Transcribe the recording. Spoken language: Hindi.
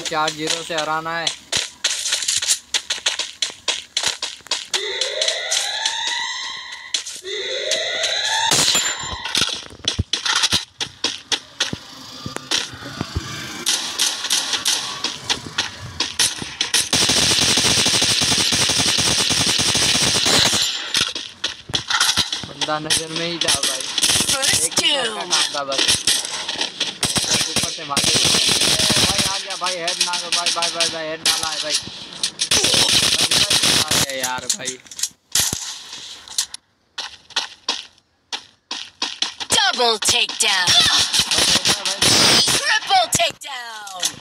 4-0 से हराना है। बंदा नजर में ही था भाई, एक ही का काम था बस, ऊपर से मार भाई। आ गया भाई, हेड ना भाई भाई भाई भाई, हेड डाला है भाई, भाई यार भाई। Double takedown. Triple takedown.